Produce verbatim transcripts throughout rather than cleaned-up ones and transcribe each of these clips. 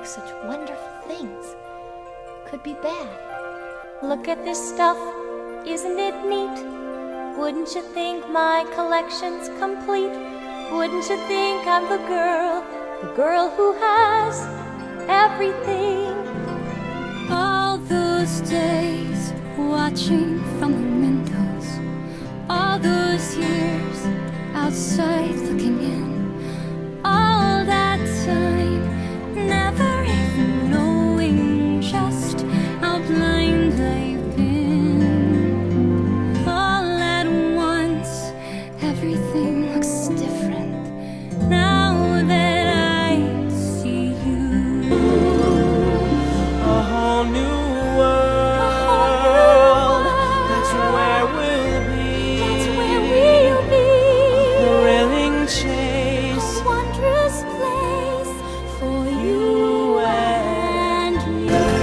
such wonderful things could be bad. Look at this stuff, isn't it neat? Wouldn't you think my collection's complete? Wouldn't you think I'm the girl, the girl who has everything? All those days watching from the windows, all those years outside looking in, all that time never even knowing just how blind I've been. All at once everything looks different now that I see you. A whole new world, that's where we'll be. That's where we'll be. A thrilling chase, A wondrous place for you and me.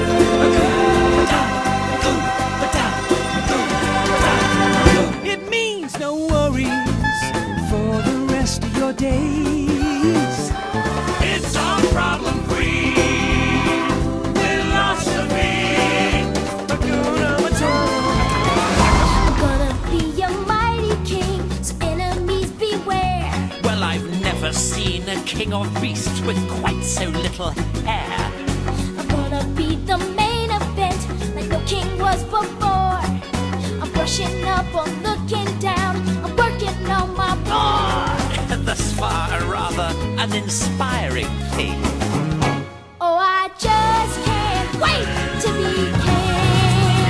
it means no worries for the rest of your days. It's all problem-free philosophy. Hakuna Matata. I'm gonna be a mighty king, so enemies beware. Well, I've never seen a king of beasts with quite so little hair. I'm gonna be the main event, like no king was before. I'm brushing up or looking down, I'm working on my roar. Thus far, a rather uninspiring thing. Oh, I just can't wait to be king.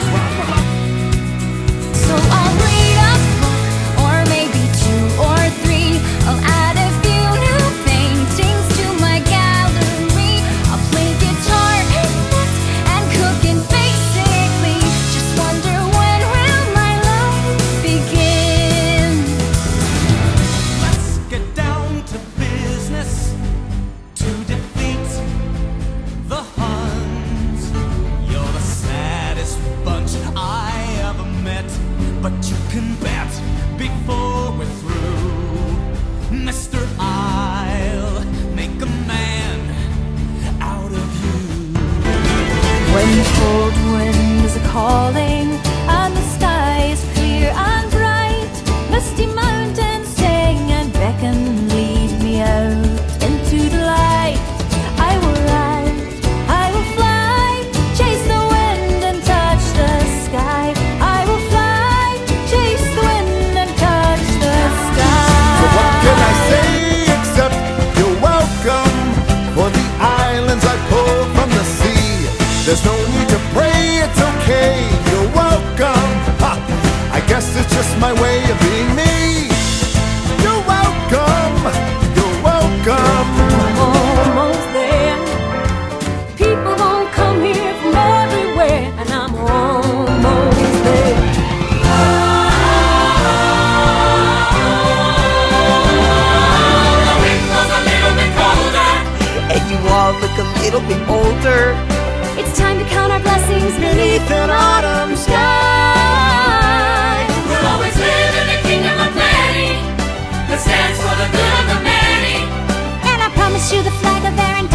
So I'll read a book, or maybe two or three. I'll add a few new paintings to my gallery. I'll play guitar and knit and cook and basically just wonder when will my life begin. Let's get down to business to defeat the Huns. You're the saddest bunch I ever met, but you can bet before we're through, Mister I'll make a man out of you. When the cold wind is a-calling and the sky is clear and bright, misty mountains sing and beckon, lead me out into the light. I will ride, I will fly, chase the wind and touch the sky. I will fly, chase the wind and touch the sky. So what can I say except you're welcome for the islands I pulled from the sea. There's no need to pray, it's okay, you're welcome. Ha! I guess it's just my way of being me. You're welcome, you're welcome. Almost there. People won't come here from everywhere, and I'm almost there. The wind blows a little bit colder, And you all look a little bit older. It's time to count our blessings beneath an autumn sky. we'll always live in the kingdom of plenty that stands for the good of the many. And I promise you the flag of Aaron